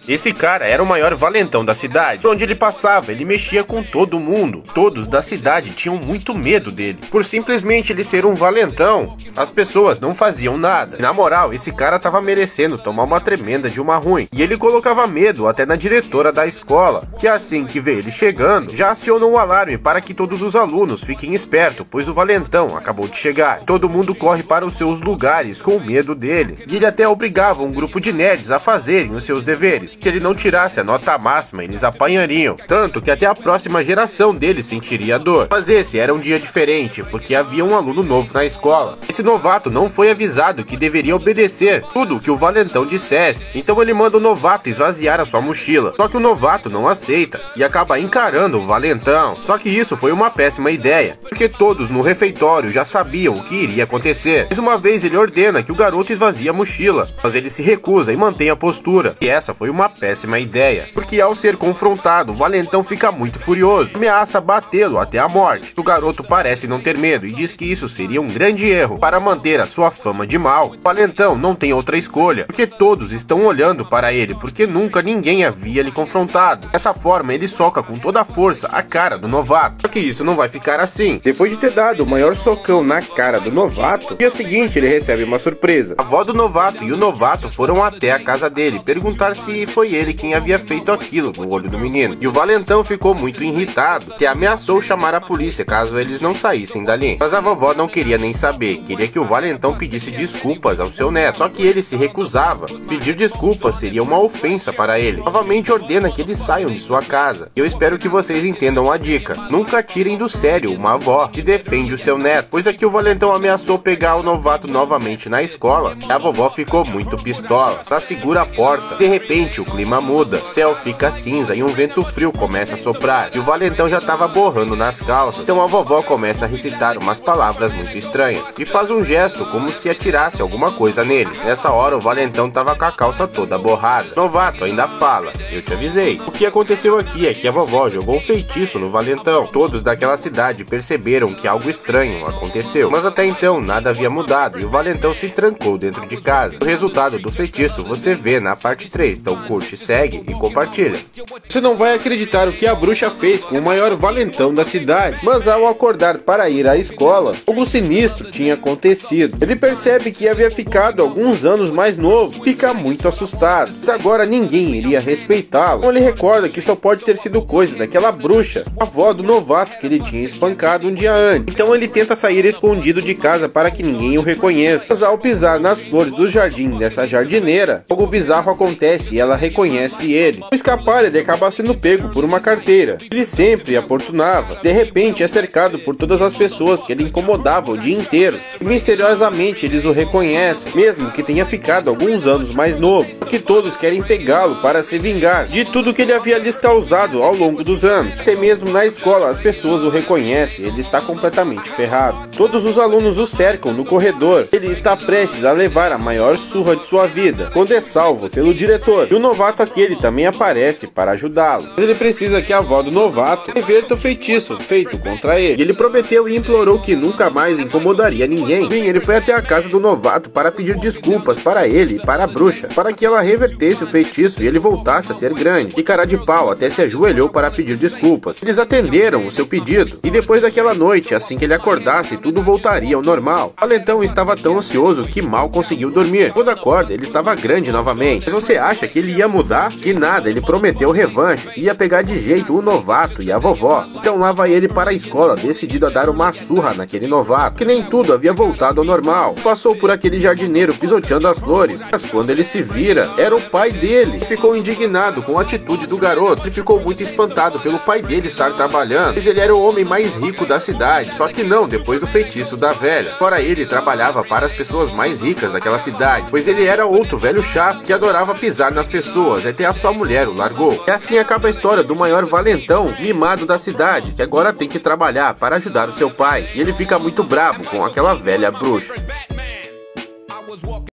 Esse cara era o maior valentão da cidade. Por onde ele passava, ele mexia com todo mundo. Todos da cidade tinham muito medo dele. Por simplesmente ele ser um valentão, as pessoas não faziam nada. Na moral, esse cara tava merecendo tomar uma tremenda de uma ruim. E ele colocava medo até na diretora da escola, que assim que vê ele chegando, já aciona um alarme para que todos os alunos fiquem espertos, pois o valentão acabou de chegar. Todo mundo corre para os seus lugares com medo dele. E ele até obrigava um grupo de nerds a fazerem os seus deveres. Se ele não tirasse a nota máxima, eles apanhariam. Tanto que até a próxima geração deles sentiria dor. Mas esse era um dia diferente, porque havia um aluno novo na escola. Esse novato não foi avisado que deveria obedecer tudo o que o valentão dissesse. Então ele manda o novato esvaziar a sua mochila. Só que o novato não aceita e acaba encarando o valentão. Só que isso foi uma péssima ideia, porque todos no refeitório já sabiam o que iria acontecer. Mais uma vez ele ordena que o garoto esvazie a mochila, mas ele se recusa e mantém a postura. E essa foi uma péssima ideia, porque ao ser confrontado, o valentão fica muito furioso, ameaça batê-lo até a morte. O garoto parece não ter medo e diz que isso seria um grande erro. Para manter a sua fama de mal, o valentão não tem outra escolha, porque todos estão olhando para ele, porque nunca ninguém havia lhe confrontado. Dessa forma, ele soca com toda a força a cara do novato. Só que isso não vai ficar assim. Depois de ter dado o maior socão na cara do novato, no dia seguinte ele recebe uma surpresa. A avó do novato e o novato foram até a casa dele perguntar se foi ele quem havia feito aquilo no olho do menino. E o valentão ficou muito irritado, que ameaçou chamar a polícia caso eles não saíssem dali. Mas a vovó não queria nem saber, queria que o valentão pedisse desculpas ao seu neto. Só que ele se recusava. Pedir desculpas seria uma ofensa para ele. Novamente ordena que eles saiam de sua casa. Eu espero que vocês entendam a dica. Nunca tirem do sério uma avó que defende o seu neto, pois aqui o valentão ameaçou pegar o novato novamente na escola. A vovó ficou muito pistola. Ela segura a porta. De repente o clima muda, o céu fica cinza e um vento frio começa a soprar. E o valentão já estava borrando nas calças. Então a vovó começa a recitar umas palavras muito estranhas e faz um gesto como se atirasse alguma coisa nele. Nessa hora o valentão tava com a calça toda borrada. O novato ainda fala: eu te avisei. O que aconteceu aqui é que a vovó jogou um feitiço no valentão. Todos daquela cidade perceberam que algo estranho aconteceu, mas até então nada havia mudado e o valentão se trancou dentro de casa. O resultado do feitiço você vê na parte 3, então curte, segue e compartilha. Você não vai acreditar o que a bruxa fez com o maior valentão da cidade, mas ao acordar para ir à escola, algo sinistro tinha acontecido. Ele percebe que havia ficado alguns anos mais novo, fica muito assustado, mas agora ninguém iria respeitá-lo. Então ele recorda que só pode ter sido coisa daquela bruxa, a avó do novato que ele tinha espancado um dia antes. Então ele tenta sair escondido de casa para que ninguém o reconheça, mas ao pisar nas flores do jardim dessa jardineira, algo bizarro acontece e ela reconhece ele. Ao escapar, ele acaba sendo pego por uma carteira. Ele sempre importunava. De repente é cercado por todas as pessoas que ele incomodava o dia inteiro. E misteriosamente eles o reconhecem, mesmo que tenha ficado alguns anos mais novo. Porque todos querem pegá-lo para se vingar de tudo que ele havia lhes causado ao longo dos anos. Até mesmo na escola as pessoas o reconhecem, ele está completamente ferrado. Todos os alunos o cercam no corredor. Ele está prestes a levar a maior surra de sua vida, quando é salvo pelo diretor. E o novato aquele também aparece para ajudá-lo. Mas ele precisa que a avó do novato reverta o feitiço feito contra ele. E ele prometeu e implorou que nunca mais incomodaria ninguém. Sim, ele foi até a casa do novato para pedir desculpas para ele e para a bruxa, para que ela revertesse o feitiço e ele voltasse a ser grande. E cara de pau até se ajoelhou para pedir desculpas. Eles atenderam o seu pedido. E depois daquela noite, assim que ele acordasse, tudo voltaria ao normal. O valentão estava tão ansioso que mal conseguiu dormir. Quando acorda, ele estava grande novamente. Mas você acha que ele ia mudar? Que nada, ele prometeu revanche. Ia pegar de jeito o novato e a vovó. Então lá vai ele para a escola, decidido a dar uma surra naquele novato, que nem tudo havia voltado ao normal. Passou por aquele jardineiro pisoteando as flores, mas quando ele se vira, era o pai dele. Ele ficou indignado com a atitude do garoto. Ele ficou muito espantado pelo pai dele estar trabalhando, pois ele era o homem mais rico da cidade. Só que não, depois do feitiço da velha. Fora ele, trabalhava para as pessoas mais ricas daquela cidade, pois ele era outro velho chato que adorava pisar nas pessoas, até a sua mulher o largou. E assim acaba a história do maior valentão mimado da cidade, que agora tem que trabalhar para ajudar o seu pai. E ele fica muito bravo com aquela velha bruxa.